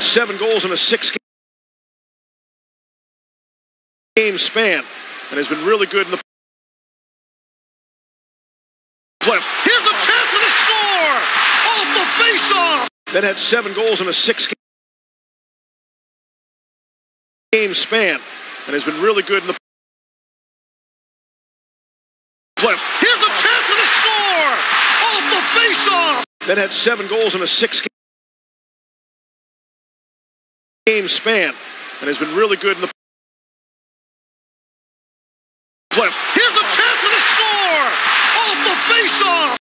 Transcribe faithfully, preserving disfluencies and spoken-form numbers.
seven goals in a six-game span and has been really good in the playoffs. Here's a chance and a score! Off the face-off! Then had seven goals in a six-game span and has been really good in the playoffs. Here's a chance and a score! Off the face-off! Then had seven goals in a six-game span and has been really good in the